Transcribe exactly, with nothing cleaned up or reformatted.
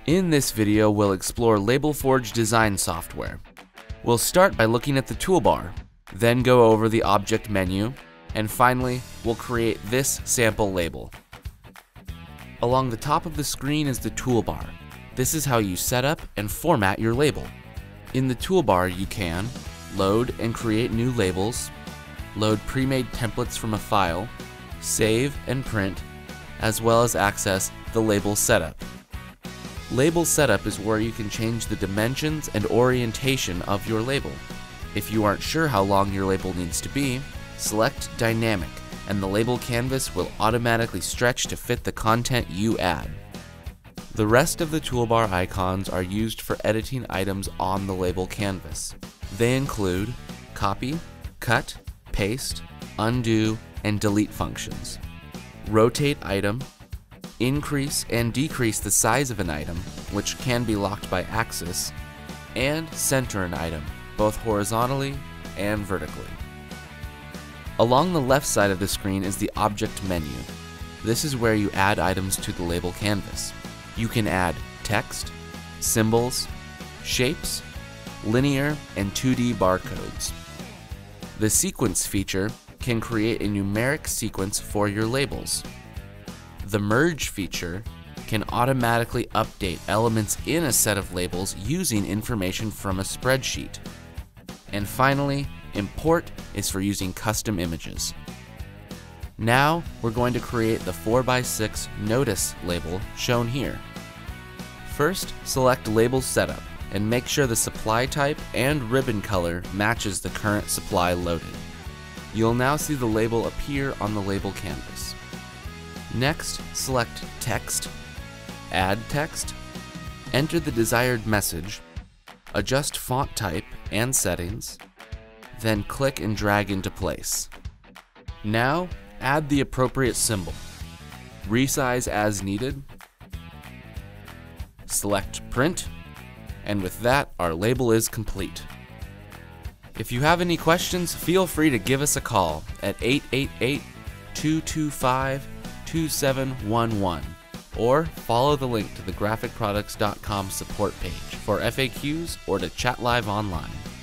In this video, we'll explore LabelForge design software. We'll start by looking at the toolbar, then go over the object menu, and finally, we'll create this sample label. Along the top of the screen is the toolbar. This is how you set up and format your label. In the toolbar, you can load and create new labels, load pre-made templates from a file, save and print, as well as access the label setup. Label setup is where you can change the dimensions and orientation of your label. If you aren't sure how long your label needs to be, select Dynamic, and the label canvas will automatically stretch to fit the content you add. The rest of the toolbar icons are used for editing items on the label canvas. They include copy, cut, paste, undo, and delete functions, rotate item, increase and decrease the size of an item, which can be locked by axis, and center an item, both horizontally and vertically. Along the left side of the screen is the object menu. This is where you add items to the label canvas. You can add text, symbols, shapes, linear, and two D barcodes. The sequence feature can create a numeric sequence for your labels. The merge feature can automatically update elements in a set of labels using information from a spreadsheet. And finally, import is for using custom images. Now we're going to create the four by six notice label shown here. First, select Label Setup and make sure the supply type and ribbon color matches the current supply loaded. You'll now see the label appear on the label canvas. Next, select Text, Add Text, enter the desired message, adjust font type and settings, then click and drag into place. Now, add the appropriate symbol, resize as needed, select Print, and with that, our label is complete. If you have any questions, feel free to give us a call at eight eight eight, two two five, two seven one one or follow the link to the graphic products dot com support page for F A Qs or to chat live online.